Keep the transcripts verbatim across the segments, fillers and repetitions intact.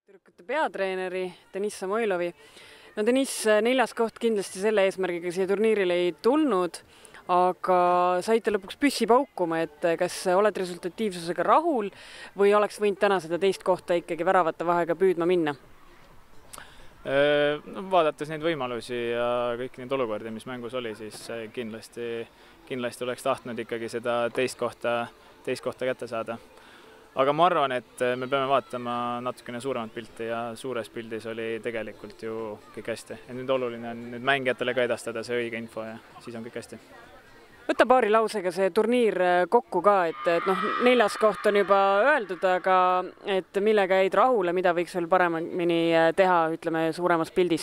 tüdrukute peatreeneri Deniss Samoilovi. No Deniss, neljas koht kindlasti selle eesmärgiga siia turniirile ei tulnud, aga saite lõpuks püssi paukuma, et kas oled resultatiivsusega rahul või oleks võinud täna seda teist kohta ikkagi väravate vahega püüdma minna? No, vaadates neid võimalusi ja kõiki neid olukordi, mis mängus oli, siis kindlasti, kindlasti oleks tahtnud ikkagi seda teist kohta, teist kohta kätte saada. Aga ma arvan, et me peame vaatama natukene suuremat pilti ja suures pildis oli tegelikult ju kõik hästi. Ja nüüd oluline on nüüd mängijatele ka edastada see õige info ja siis on kõik hästi. Võta paari lausega see turniir kokku ka, et, et noh, neljas koht on juba öeldud, aga et millega jäid rahule, mida võiks veel paremini teha, ütleme, suuremas pildis?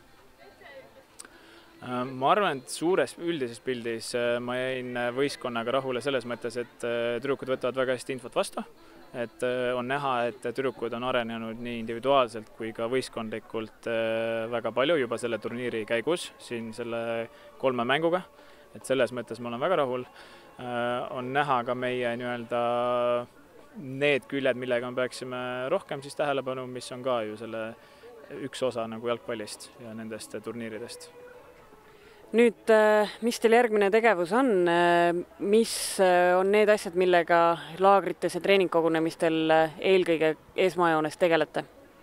Ma arvan, et suures üldises pildis ma jäin võistkonnaga rahule selles mõttes, et tüdrukud võtavad väga hästi infot vastu. Et on näha, et tüdrukud on arenenud nii individuaalselt kui ka võistkondlikult väga palju juba selle turniiri käigus, siin selle kolme mänguga. Et selles mõttes ma olen väga rahul. On näha ka meie nii-öelda need küljed, millega me peaksime rohkem siis tähelepanu, mis on ka ju selle üks osa nagu jalgpallist ja nendest turniiridest. Nüüd, mis teil järgmine tegevus on? Mis on need asjad, millega laagrites ja treeningkogunemistel eelkõige esmajoones tegelete?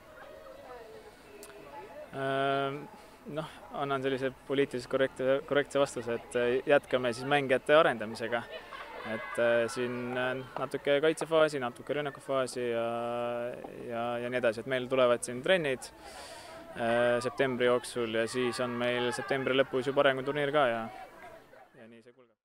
Noh, annan sellise poliitiliselt korrektse, korrektse vastuse, et jätkame siis mängijate arendamisega. Et siin natuke kaitsefaasi, natuke rünnakufaasi ja, ja, ja nii edasi, et meil tulevad siin trennid septembri jooksul ja siis on meil septembri lõpus juba arenguturniir ka ja